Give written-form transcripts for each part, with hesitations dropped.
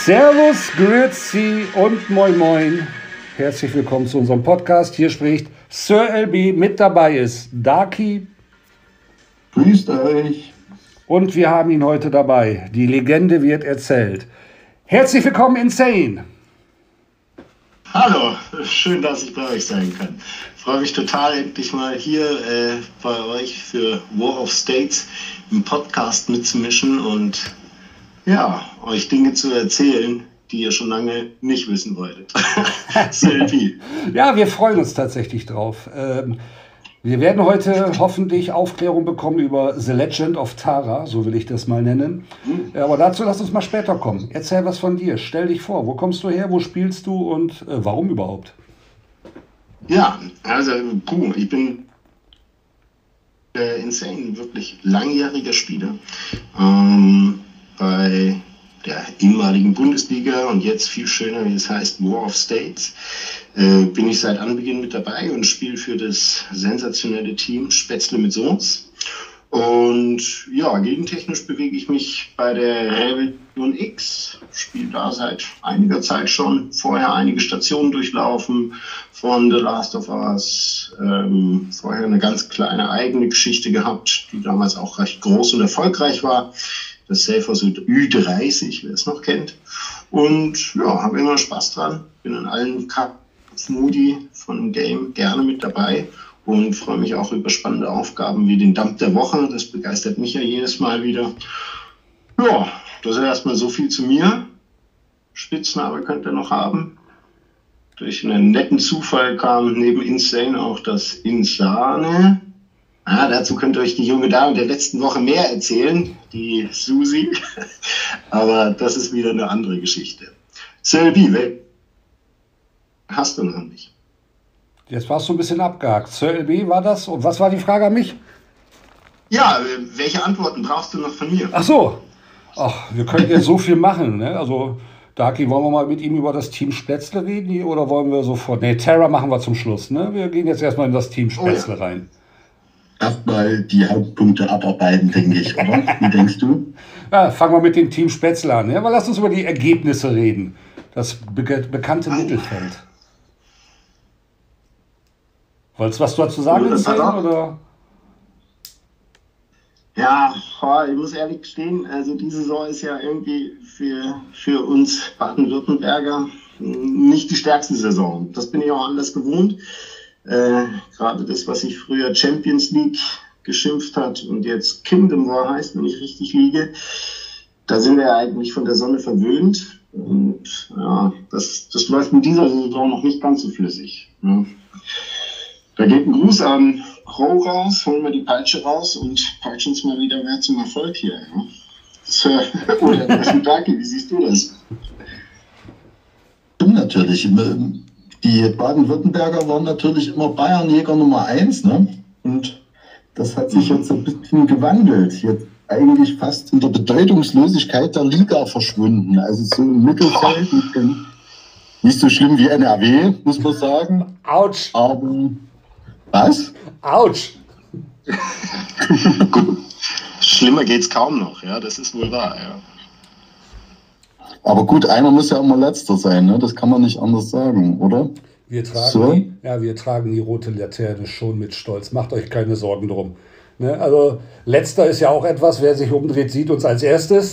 Servus, Grüezi und Moin Moin. Herzlich willkommen zu unserem Podcast. Hier spricht Sir LB, mit dabei ist Darky. Grüßt euch. Und wir haben ihn heute dabei. Die Legende wird erzählt. Herzlich willkommen, Insane. Hallo, schön, dass ich bei euch sein kann. Freue mich total, endlich mal hier bei euch für War of States im Podcast mitzumischen und ja, euch Dinge zu erzählen, die ihr schon lange nicht wissen wolltet. Selfie. Ja, wir freuen uns tatsächlich drauf. Wir werden heute hoffentlich Aufklärung bekommen über The Legend of Tara, so will ich das mal nennen. Aber dazu lass uns mal später kommen. Erzähl was von dir, stell dich vor. Wo kommst du her, wo spielst du und warum überhaupt? Ja, also ich bin Insane, wirklich langjähriger Spieler. Bei der ehemaligen Bundesliga und jetzt viel schöner, wie es heißt, War of States, bin ich seit Anbeginn mit dabei und spiele für das sensationelle Team Spätzle mit Soße. Und ja, gegentechnisch bewege ich mich bei der Rebellion X, spiele da seit einiger Zeit schon, vorher einige Stationen durchlaufen, von The Last of Us, vorher eine ganz kleine eigene Geschichte gehabt, die damals auch recht groß und erfolgreich war. Das Safer Süd Ü30, wer es noch kennt. Und ja, habe immer Spaß dran. Bin in allen Modi von dem Game gerne mit dabei und freue mich auch über spannende Aufgaben wie den Dump der Woche. Das begeistert mich ja jedes Mal wieder. Ja, das ist erstmal so viel zu mir. Spitzname könnt ihr noch haben. Durch einen netten Zufall kam neben Insane auch das Insane. Dazu könnt ihr euch die junge Dame der letzten Woche mehr erzählen, die Susi. Aber das ist wieder eine andere Geschichte. Selby, hast du noch nicht? Jetzt warst du ein bisschen abgehakt. Sir LB war das? Und was war die Frage an mich? Ja, welche Antworten brauchst du noch von mir? Ach so. Ach, wir können jetzt so viel machen, ne? Also, Darky, wollen wir mal mit ihm über das Team Spätzle reden oder wollen wir sofort? Ne, Terra machen wir zum Schluss, ne? Wir gehen jetzt erstmal in das Team Spätzle rein. Erstmal die Hauptpunkte abarbeiten, denke ich, oder? Wie denkst du? Ja, fangen wir mit dem Team Spätzle an. Ja? Aber lass uns über die Ergebnisse reden. Das bekannte Mittelfeld. Wolltest du was dazu sagen, oder? Ja, ich muss ehrlich gestehen, also die Saison ist ja irgendwie für uns Baden-Württemberger nicht die stärkste Saison. Das bin ich auch anders gewohnt. Gerade das, was sich früher Champions League geschimpft hat und jetzt Kingdom War heißt, wenn ich richtig liege, da sind wir ja eigentlich von der Sonne verwöhnt. Und ja, das läuft mit dieser Saison noch nicht ganz so flüssig. Ja. Da geht ein Gruß an Crow raus, holen wir die Peitsche raus und peitschen uns mal wieder mehr zum Erfolg hier. Ja. Oder Darky, wie siehst du das? Stimmt natürlich. Die Baden-Württemberger waren natürlich immer Bayernjäger Nummer 1, ne? Und das hat sich jetzt ein bisschen gewandelt. Jetzt eigentlich fast in der Bedeutungslosigkeit der Liga verschwunden. Also so im Mittelfeld, nicht so schlimm wie NRW, muss man sagen. Autsch. Aber was? Autsch. Gut. Schlimmer geht's kaum noch, ja, das ist wohl wahr, ja. Aber gut, einer muss ja immer Letzter sein, ne? Das kann man nicht anders sagen, oder? Wir tragen die rote Laterne schon mit Stolz. Macht euch keine Sorgen drum. Ne? Also Letzter ist ja auch etwas, wer sich umdreht, sieht uns als erstes.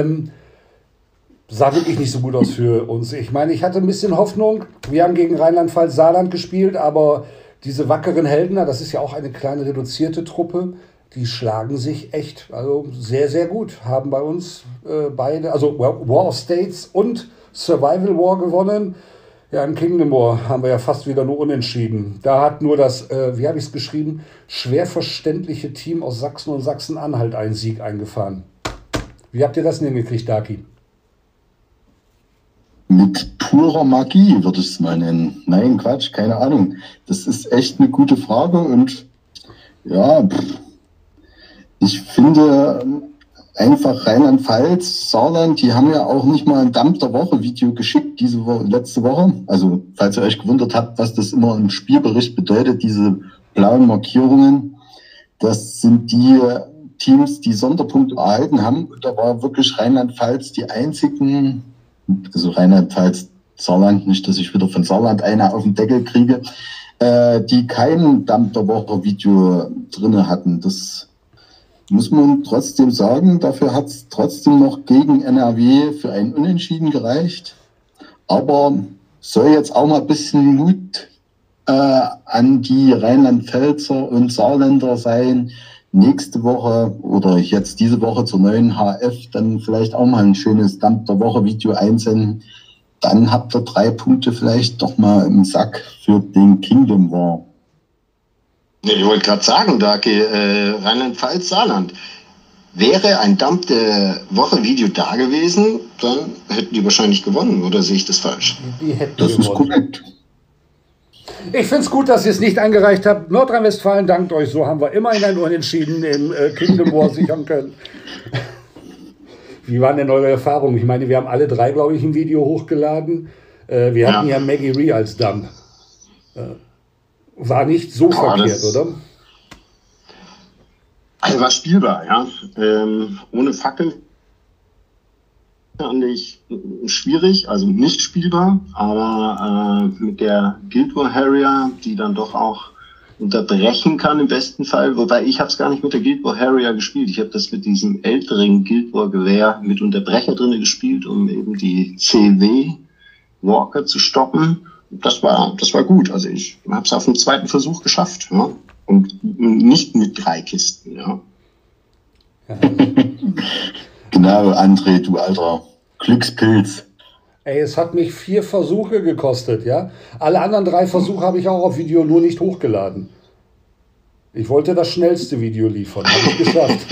Sah wirklich nicht so gut aus für uns. Ich meine, ich hatte ein bisschen Hoffnung. Wir haben gegen Rheinland-Pfalz Saarland gespielt, aber diese wackeren Heldner, das ist ja auch eine kleine reduzierte Truppe, die schlagen sich echt sehr, sehr gut. Haben bei uns beide, also War of States und Survival War gewonnen. Ja, in Kingdom War haben wir ja fast wieder nur unentschieden. Da hat nur das, wie habe ich es geschrieben, schwer verständliche Team aus Sachsen und Sachsen-Anhalt einen Sieg eingefahren. Wie habt ihr das denn hingekriegt, Darky? Mit purer Magie würde ich es mal nennen. Nein, Quatsch, keine Ahnung. Das ist echt eine gute Frage und ja, ich finde einfach Rheinland-Pfalz, Saarland, die haben ja auch nicht mal ein Dump der Woche Video geschickt letzte Woche. Also, falls ihr euch gewundert habt, was das immer im Spielbericht bedeutet, diese blauen Markierungen, das sind die Teams, die Sonderpunkte erhalten haben. Da war wirklich Rheinland-Pfalz die einzigen also Rheinland-Pfalz, Saarland, nicht, dass ich wieder von Saarland eine auf den Deckel kriege, die kein Dampf der Woche Video drinne hatten. Das muss man trotzdem sagen. Dafür hat es trotzdem noch gegen NRW für ein Unentschieden gereicht. Aber soll jetzt auch mal ein bisschen Mut an die Rheinland-Pfälzer und Saarländer sein, nächste Woche oder jetzt diese Woche zur neuen HF dann vielleicht auch mal ein schönes Dampf der Woche Video einsenden. Dann habt ihr 3 Punkte vielleicht doch mal im Sack für den Kingdom War. Ich wollte gerade sagen, Daki, Rheinland-Pfalz, Saarland. Wäre ein Dampf der Woche Video da gewesen, dann hätten die wahrscheinlich gewonnen, oder sehe ich das falsch? Die hätten Das ist gewonnen. korrekt. Ich finde es gut, dass ihr es nicht eingereicht habt. Nordrhein-Westfalen dankt euch. So haben wir immerhin ein Unentschieden im Kingdom War sichern können. Wie waren denn eure Erfahrungen? Ich meine, wir haben alle 3, glaube ich, ein Video hochgeladen. Wir hatten ja Maggie Ree als Dump. War nicht so verkehrt, oder? Also war spielbar, ja. Ohne Fackel fand ich schwierig, also nicht spielbar, aber mit der Guild War Harrier, die dann doch auch unterbrechen kann im besten Fall, wobei ich habe es gar nicht mit der Guild War Harrier gespielt, ich habe das mit diesem älteren Guild War Gewehr mit Unterbrecher drin gespielt, um eben die CW Walker zu stoppen. Das war gut, also ich habe es auf dem 2. Versuch geschafft, ja? Und nicht mit 3 Kisten, ja. Genau, André, du alter Glückspilz. Ey, es hat mich 4 Versuche gekostet, ja. Alle anderen 3 Versuche habe ich auch auf Video nur nicht hochgeladen. Ich wollte das schnellste Video liefern, habe ich geschafft.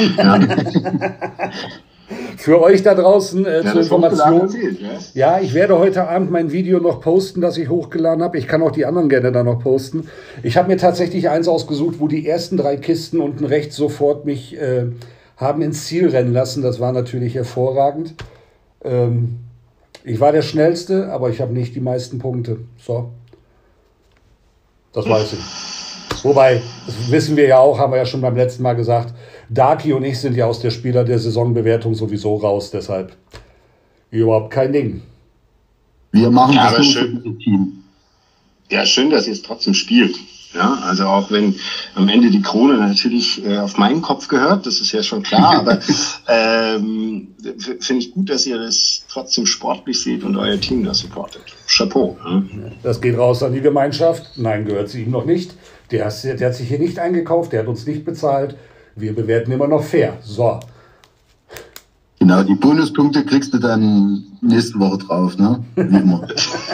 Für euch da draußen zur Information. Ja, ich werde heute Abend mein Video noch posten, das ich hochgeladen habe. Ich kann auch die anderen gerne da noch posten. Ich habe mir tatsächlich eins ausgesucht, wo die ersten 3 Kisten unten rechts sofort mich haben ins Ziel rennen lassen. Das war natürlich hervorragend. Ich war der Schnellste, aber ich habe nicht die meisten Punkte. So. Das weiß ich. Wobei, das wissen wir ja auch, haben wir ja schon beim letzten Mal gesagt, Daki und ich sind ja aus der Spieler der Saisonbewertung sowieso raus, deshalb überhaupt kein Ding. Wir machen Ja, das aber nur schön. für das Team. Ja, schön, dass ihr es trotzdem spielt. Ja, also auch wenn am Ende die Krone natürlich auf meinen Kopf gehört, das ist ja schon klar, aber finde ich gut, dass ihr das trotzdem sportlich seht und euer Team das supportet. Chapeau. Ja. Das geht raus an die Gemeinschaft. Nein, gehört sie ihm noch nicht. Der hat sich hier nicht eingekauft, der hat uns nicht bezahlt. Wir bewerten immer noch fair. So. Genau, die Bonuspunkte kriegst du dann nächste Woche drauf, ne? Wie immer.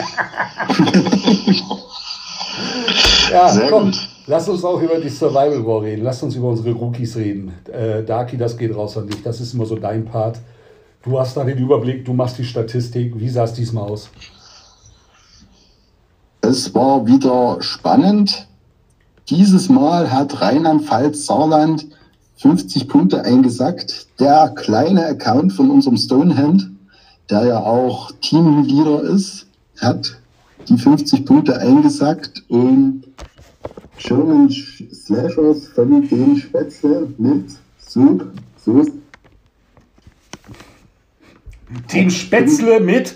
Ja, Sehr komm, gut. lass uns auch über die Survival War reden. Lass uns über unsere Rookies reden. Daki, das geht raus an dich. Das ist immer so dein Part. Du hast da den Überblick, du machst die Statistik. Wie sah es diesmal aus? Es war wieder spannend. Dieses Mal hat Rheinland-Pfalz Saarland 50 Punkte eingesackt. Der kleine Account von unserem Stonehand, der ja auch Teamleader ist, hat die 50 Punkte eingesackt und German Slashers von den Spätzle mit Soup, Soße. Team Spätzle mit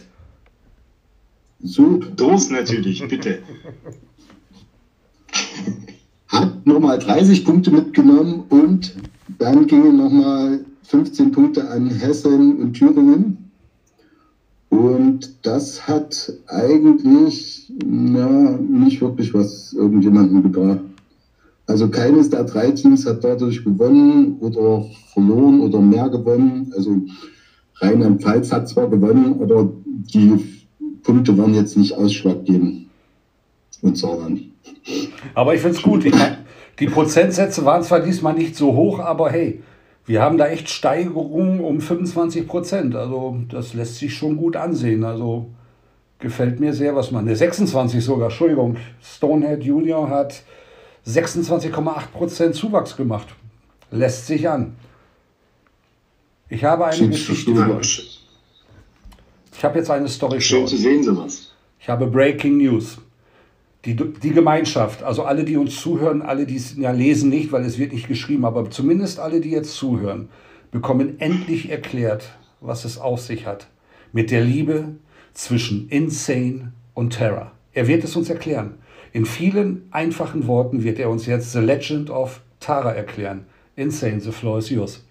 Soup Doof natürlich, bitte. hat nochmal 30 Punkte mitgenommen und dann gingen nochmal 15 Punkte an Hessen und Thüringen. Und das hat eigentlich nicht wirklich was irgendjemandem gebracht. Also keines der 3 Teams hat dadurch gewonnen oder verloren oder mehr gewonnen. Also Rheinland-Pfalz hat zwar gewonnen, aber die Punkte waren jetzt nicht ausschlaggebend. Und Saarland. Aber ich finde es gut. Ich mein, die Prozentsätze waren zwar diesmal nicht so hoch, aber hey, wir haben da echt Steigerungen um 25%. Also das lässt sich schon gut ansehen. Also gefällt mir sehr, was man... Ne, 26 sogar, Entschuldigung. Stonehead Junior hat 26,8% Zuwachs gemacht. Lässt sich an. Ich habe eine Geschichte für euch. Ich habe jetzt eine Story für Schön zu euch. sehen, sowas. Ich habe Breaking News. Die Gemeinschaft, also alle, die uns zuhören, alle, die es ja lesen nicht, weil es wird nicht geschrieben, aber zumindest alle, die jetzt zuhören, bekommen endlich erklärt, was es auf sich hat. Mit der Liebe zwischen Insane und Terra. Er wird es uns erklären. In vielen einfachen Worten wird er uns jetzt The Legend of Tara erklären. Insane, the floor is yours.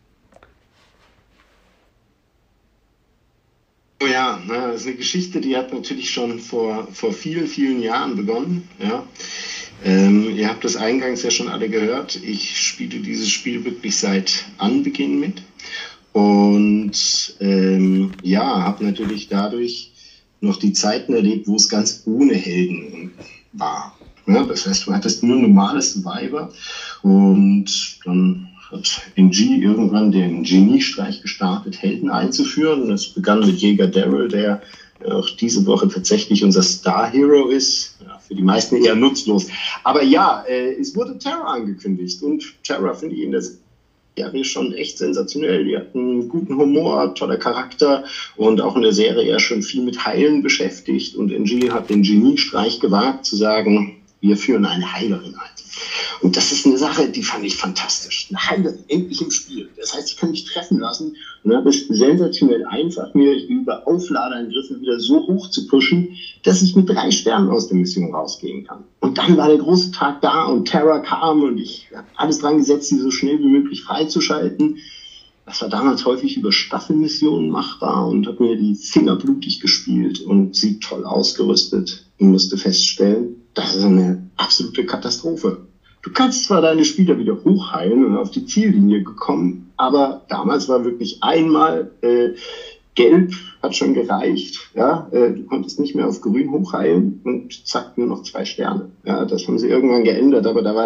Oh ja, das ist eine Geschichte, die hat natürlich schon vor vielen, vielen Jahren begonnen. Ja. Ihr habt das eingangs ja schon alle gehört. Ich spiele dieses Spiel wirklich seit Anbeginn mit. Und habe natürlich dadurch noch die Zeiten erlebt, wo es ganz ohne Helden war. Ja, das heißt, du hattest nur normales Survivor und dann hat NG irgendwann den Geniestreich gestartet, Helden einzuführen. Das begann mit Jäger Daryl, der auch diese Woche tatsächlich unser Star-Hero ist. Ja, für die meisten eher nutzlos. Aber ja, es wurde Terra angekündigt und Terra finde ich in der Serie schon echt sensationell. Die hat einen guten Humor, toller Charakter und auch in der Serie ja schon viel mit Heilen beschäftigt. Und NG hat den Geniestreich gewagt zu sagen, wir führen eine Heilerin ein. Und das ist eine Sache, die fand ich fantastisch. Eine Heilerin, endlich im Spiel. Das heißt, ich kann mich treffen lassen und habe es sensationell einfach, mir über Aufladeangriffe wieder so hoch zu pushen, dass ich mit 3 Sternen aus der Mission rausgehen kann. Und dann war der große Tag da und Terra kam und ich habe alles dran gesetzt, sie so schnell wie möglich freizuschalten. Das war damals häufig über Staffelmissionen machbar und habe mir die Finger blutig gespielt und sie toll ausgerüstet und musste feststellen, das ist eine absolute Katastrophe. Du kannst zwar deine Spieler wieder hochheilen und auf die Ziellinie gekommen, aber damals war wirklich einmal gelb, hat schon gereicht. Ja? Du konntest nicht mehr auf grün hochheilen und zack, nur noch 2 Sterne. Ja, das haben sie irgendwann geändert, aber da war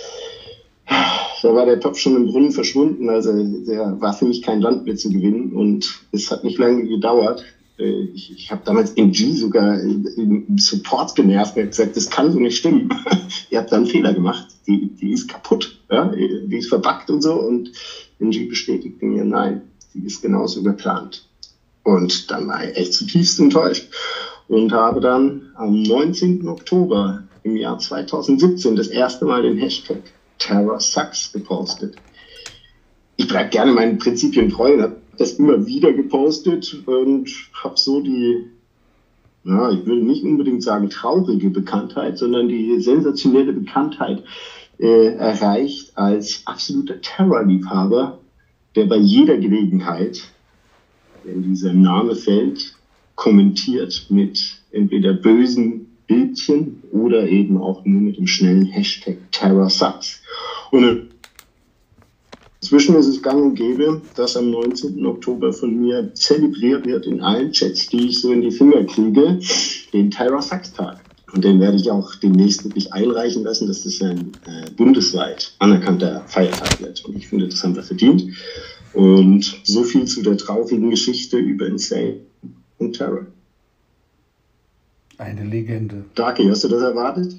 der Topf schon im Brunnen verschwunden. Also der war für mich kein Land mehr zu gewinnen und es hat nicht lange gedauert. Ich habe damals NG sogar im Support genervt und gesagt, das kann so nicht stimmen. Ihr habt da einen Fehler gemacht. Die ist kaputt. Ja? Die ist verbuggt und so. Und NG bestätigte mir, nein, die ist genauso geplant. Und dann war ich echt zutiefst enttäuscht und habe dann am 19. Oktober im Jahr 2017 das erste Mal den Hashtag Terra Sucks gepostet. Ich bleibe gerne meinen Prinzipien treu und habe das immer wieder gepostet und habe so die, ich würde nicht unbedingt sagen traurige Bekanntheit, sondern die sensationelle Bekanntheit erreicht als absoluter Terra-Liebhaber, der bei jeder Gelegenheit, wenn dieser Name fällt, kommentiert mit entweder bösen Bildchen oder eben auch nur mit dem schnellen Hashtag Terra Sucks. Und inzwischen ist es gang und gäbe, dass am 19. Oktober von mir zelebriert wird in allen Chats, die ich so in die Finger kriege, den Terra Sucks Tag. Und den werde ich auch demnächst wirklich einreichen lassen, dass das ein bundesweit anerkannter Feiertag wird. Und ich finde, das haben wir verdient. Und so viel zu der traurigen Geschichte über Insane und Terra. Eine Legende. Darky, hast du das erwartet?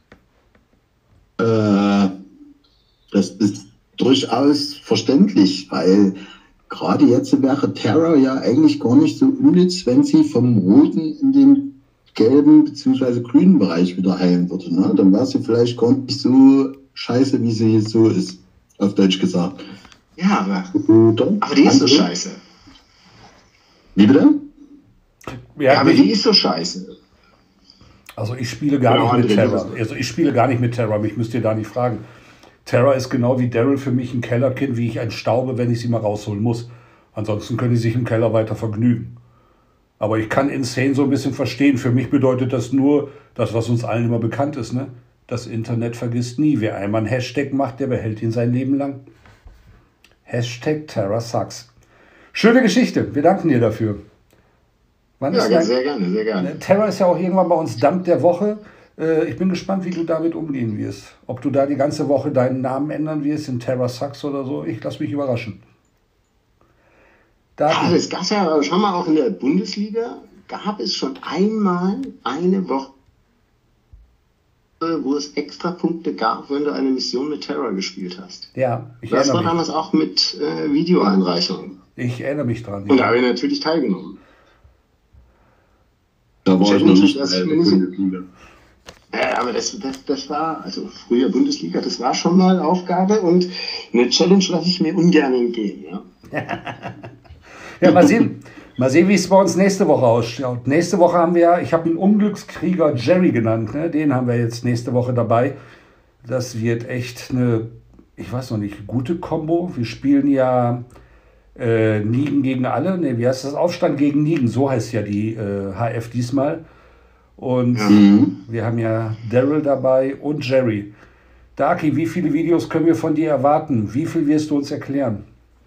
Das ist durchaus verständlich, weil gerade jetzt wäre Terra ja eigentlich gar nicht so unnütz, wenn sie vom roten in den gelben bzw. grünen Bereich wieder heilen würde. Ne? Dann wäre sie vielleicht gar nicht so scheiße, wie sie so ist, auf Deutsch gesagt. Ja, aber die ist so scheiße. Wie bitte? Ja, aber die ist so scheiße. Also ich spiele gar nicht mit Terra. Also ich spiele gar nicht mit Terra, mich müsst ihr da nicht fragen. Terra ist genau wie Daryl für mich ein Kellerkind, wie ich ein Staube, wenn ich sie mal rausholen muss. Ansonsten können die sich im Keller weiter vergnügen. Aber ich kann Insane so ein bisschen verstehen. Für mich bedeutet das nur, das, was uns allen immer bekannt ist, ne? Das Internet vergisst nie. Wer einmal einen Hashtag macht, der behält ihn sein Leben lang. Hashtag Terra Sucks. Schöne Geschichte. Wir danken dir dafür. Wann ja, sehr gerne, sehr gerne. Terra ist ja auch irgendwann bei uns Dump der Woche. Ich bin gespannt, wie du damit umgehen wirst. Ob du da die ganze Woche deinen Namen ändern wirst in Terra Sucks oder so. Ich lasse mich überraschen. Also es gab ja schon mal auch in der Bundesliga, gab es schon einmal eine Woche, wo es extra Punkte gab, wenn du eine Mission mit Terra gespielt hast. Ja, das war damals auch mit Videoeinreichung. Ich erinnere mich dran. Und da habe ich natürlich teilgenommen. Da war ich noch nicht in der Bundesliga. Aber das war, also früher Bundesliga, das war schon mal Aufgabe und eine Challenge lasse ich mir ungern entgehen. Ja, ja, mal sehen, Mal sehen, wie es bei uns nächste Woche ausschaut. Nächste Woche haben wir, ich habe ihn Unglückskrieger Jerry genannt, ne? Den haben wir jetzt nächste Woche dabei. Das wird echt eine, ich weiß noch nicht, gute Kombo. Wir spielen ja Nigen gegen alle. Ne, wie heißt das? Aufstand gegen Nigen, so heißt ja die HF diesmal. Und wir haben ja Daryl dabei und Jerry. Darky, wie viele Videos können wir von dir erwarten? Wie viel wirst du uns erklären?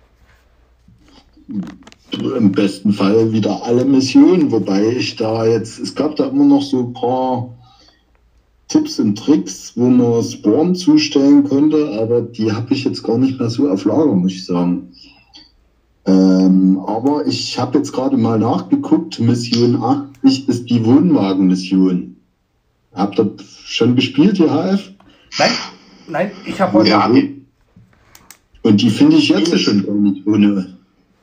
Im besten Fall wieder alle Missionen, wobei ich da jetzt, es gab da immer noch so ein paar Tipps und Tricks, wo man Spawn zustellen konnte, aber die habe ich jetzt gar nicht mehr so auf Lager, muss ich sagen. Aber ich habe jetzt gerade mal nachgeguckt, Mission 80 ist die Wohnwagen-Mission. Habt ihr schon gespielt, die HF? Nein, ich habe heute... Ja. Und die finde ich jetzt schon gar nicht ohne...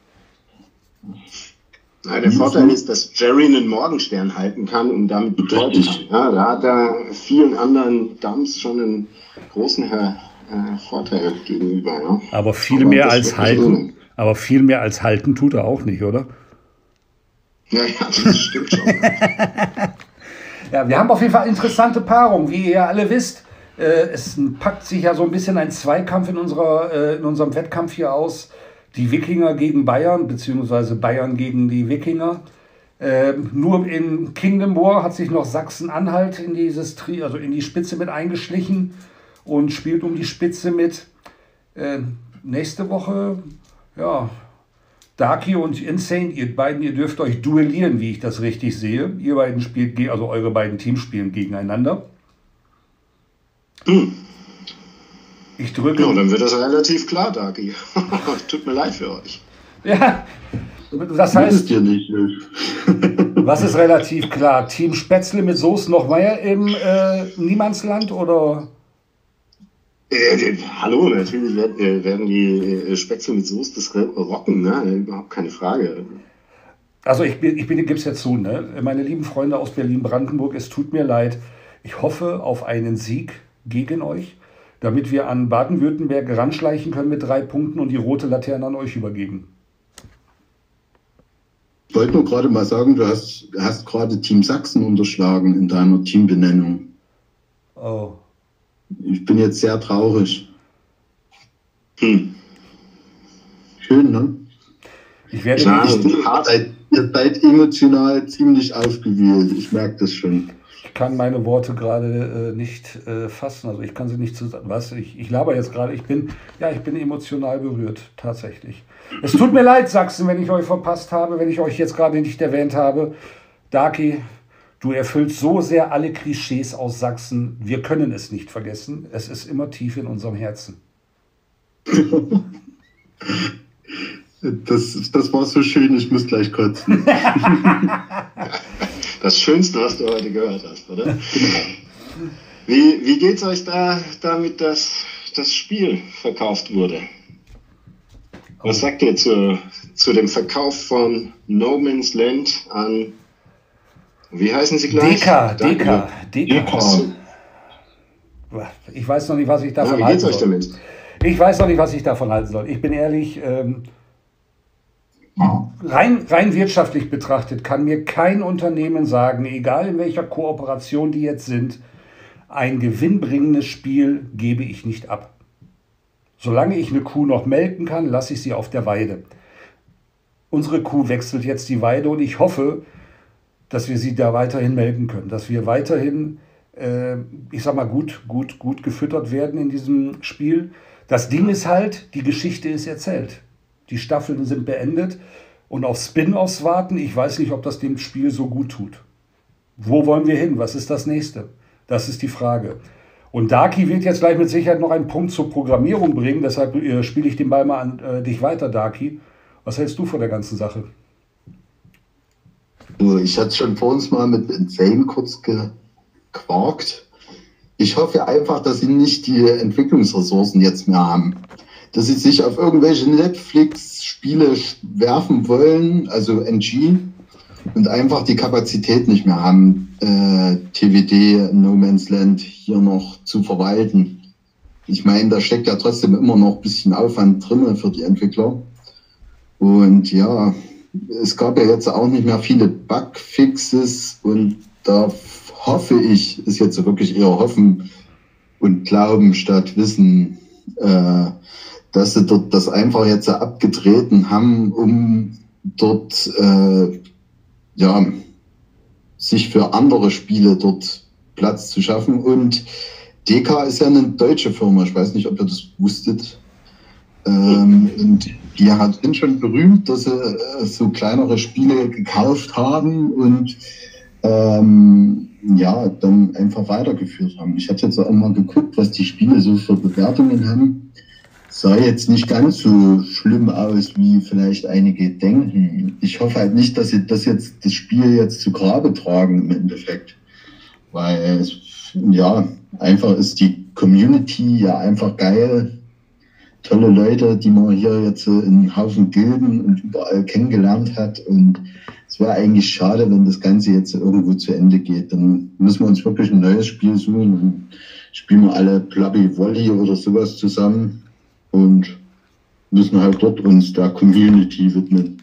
Ja, der Vorteil ist, dass Jerry einen Morgenstern halten kann und damit bedeutet, ja, da hat er vielen anderen Dumps schon einen großen Vorteil gegenüber. Ja. Aber viel mehr als halten. Aber viel mehr als halten tut er auch nicht, oder? Ja, das stimmt schon. Ja, wir haben auf jeden Fall interessante Paarungen, wie ihr ja alle wisst. Es packt sich ja so ein bisschen ein Zweikampf in unserem Wettkampf hier aus. Die Wikinger gegen Bayern, beziehungsweise Bayern gegen die Wikinger. Nur in Kingdom War hat sich noch Sachsen-Anhalt in in die Spitze mit eingeschlichen und spielt um die Spitze mit. Nächste Woche, ja, Darky und Insane, ihr beiden, ihr dürft euch duellieren, wie ich das richtig sehe. Ihr beiden spielt, also eure beiden Teams spielen gegeneinander. Ich drücke. Ja, dann wird das relativ klar, Darky. Tut mir leid für euch. Ja, das heißt, dir nicht. was ist relativ klar? Team Spätzle mit Soße noch mehr im Niemandsland oder? Hallo, natürlich werden die Spätzle mit Soße das rocken, ne? Überhaupt keine Frage. Also ich gebe es ja zu, ne? Meine lieben Freunde aus Berlin-Brandenburg, es tut mir leid. Ich hoffe auf einen Sieg gegen euch, damit wir an Baden-Württemberg ranschleichen können mit 3 Punkten und die rote Laterne an euch übergeben. Ich wollte nur gerade mal sagen, du hast gerade Team Sachsen unterschlagen in deiner Teambenennung. Oh. Ich bin jetzt sehr traurig. Schön, ne? Ihr seid emotional ziemlich aufgewühlt. Ich merke das schon. Ich kann meine Worte gerade nicht fassen, also ich kann sie nicht zusammen. Was? Ich laber jetzt gerade, ich bin emotional berührt, tatsächlich. Es tut mir leid, Sachsen, wenn ich euch verpasst habe, wenn ich euch jetzt gerade nicht erwähnt habe. Darky, du erfüllst so sehr alle Klischees aus Sachsen, wir können es nicht vergessen. Es ist immer tief in unserem Herzen. Das war so schön, ich muss gleich kotzen. Das Schönste, was du heute gehört hast, oder? Wie geht es euch damit, dass das Spiel verkauft wurde? Was sagt ihr zu dem Verkauf von No Man's Land an, wie heißen sie gleich? Deka. Ich weiß noch nicht, was ich davon halten soll. Wie geht's euch damit? Ich weiß noch nicht, was ich davon halten soll. Ich bin ehrlich, rein wirtschaftlich betrachtet kann mir kein Unternehmen sagen, egal in welcher Kooperation die jetzt sind, ein gewinnbringendes Spiel gebe ich nicht ab. Solange ich eine Kuh noch melken kann, lasse ich sie auf der Weide. Unsere Kuh wechselt jetzt die Weide und ich hoffe, dass wir sie da weiterhin melken können, dass wir weiterhin, ich sag mal, gut gefüttert werden in diesem Spiel. Das Ding ist halt, die Geschichte ist erzählt. Die Staffeln sind beendet und auf Spin-offs warten, ich weiß nicht, ob das dem Spiel so gut tut. Wo wollen wir hin? Was ist das Nächste? Das ist die Frage. Und Darky wird jetzt gleich mit Sicherheit noch einen Punkt zur Programmierung bringen, deshalb spiele ich den Ball mal an dich weiter, Darky. Was hältst du von der ganzen Sache? Ich hatte schon vor uns mal mit Insane kurz gequarkt. Ich hoffe einfach, dass sie nicht die Entwicklungsressourcen jetzt mehr haben. Dass sie sich auf irgendwelche Netflix-Spiele werfen wollen, also NG, und einfach die Kapazität nicht mehr haben, TWD, No Man's Land hier noch zu verwalten. Ich meine, da steckt ja trotzdem immer noch ein bisschen Aufwand drin für die Entwickler. Und ja, es gab ja jetzt auch nicht mehr viele Bugfixes und da hoffe ich, ist jetzt wirklich eher Hoffen und Glauben statt Wissen, dass sie dort das einfach jetzt abgetreten haben, um dort ja, sich für andere Spiele dort Platz zu schaffen. Und DK ist ja eine deutsche Firma, ich weiß nicht, ob ihr das wusstet. Und die sind schon berühmt, dass sie so kleinere Spiele gekauft haben und ja, dann einfach weitergeführt haben. Ich hatte jetzt auch mal geguckt, was die Spiele so für Bewertungen haben. Sah jetzt nicht ganz so schlimm aus, wie vielleicht einige denken. Ich hoffe halt nicht, dass sie das Spiel jetzt zu Grabe tragen im Endeffekt. Weil es, ja, einfach ist die Community ja einfach geil. Tolle Leute, die man hier jetzt in Haufen Gilden und überall kennengelernt hat. Und es wäre eigentlich schade, wenn das Ganze jetzt irgendwo zu Ende geht. Dann müssen wir uns wirklich ein neues Spiel suchen und spielen wir alle Blobby Volley oder sowas zusammen und müssen halt dort uns der Community widmen.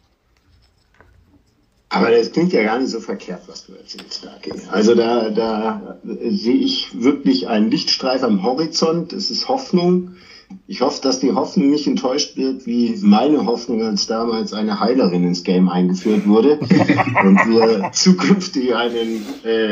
Aber das klingt ja gar nicht so verkehrt, was du erzählst, Daki. Also da sehe ich wirklich einen Lichtstreif am Horizont. Es ist Hoffnung. Ich hoffe, dass die Hoffnung nicht enttäuscht wird, wie meine Hoffnung, als damals eine Heilerin ins Game eingeführt wurde und wir zukünftig einen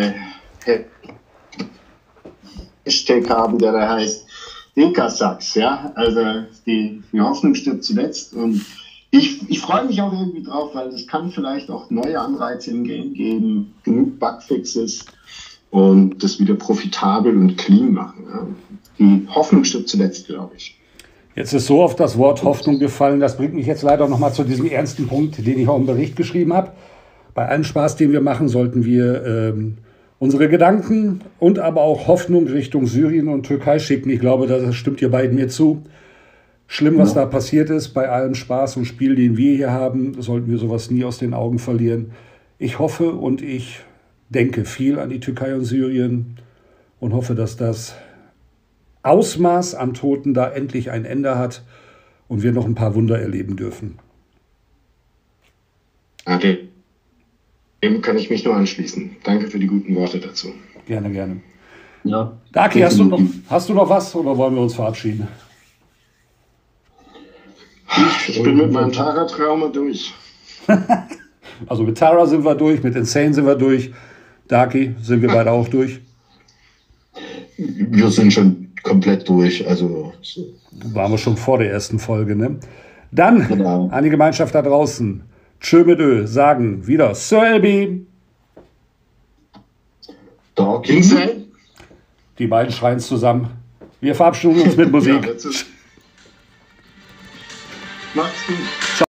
Hashtag haben, der da heißt Deka-Sucks, ja. Also die Hoffnung stirbt zuletzt und ich freue mich auch irgendwie drauf, weil es kann vielleicht auch neue Anreize im Game geben, genug Bugfixes und das wieder profitabel und clean machen. Ja. Die Hoffnung stirbt zuletzt, glaube ich. Jetzt ist so oft das Wort Hoffnung gefallen, das bringt mich jetzt leider nochmal zu diesem ernsten Punkt, den ich auch im Bericht geschrieben habe. Bei allem Spaß, den wir machen, sollten wir unsere Gedanken und aber auch Hoffnung Richtung Syrien und Türkei schicken. Ich glaube, das stimmt ihr beiden mir zu. Schlimm, was da passiert ist, bei allem Spaß und Spiel, den wir hier haben, sollten wir sowas nie aus den Augen verlieren. Ich hoffe und ich denke viel an die Türkei und Syrien und hoffe, dass das Ausmaß an Toten da endlich ein Ende hat und wir noch ein paar Wunder erleben dürfen. Okay. Dem kann ich mich nur anschließen. Danke für die guten Worte dazu. Gerne, gerne. Ja. Daki, hast du noch was oder wollen wir uns verabschieden? Ich bin mit meinem Tara-Trauma durch. Also mit Tara sind wir durch, mit Insane sind wir durch. Daki, sind wir beide auch durch? Wir sind schon komplett durch. Also waren wir schon vor der ersten Folge, ne? Dann Genau. an die Gemeinschaft da draußen. Tschö mit Ö, sagen wieder Sir LB. Darky. Insane? Die beiden schreien zusammen. Wir verabschieden uns mit Musik. Ja, macht's gut.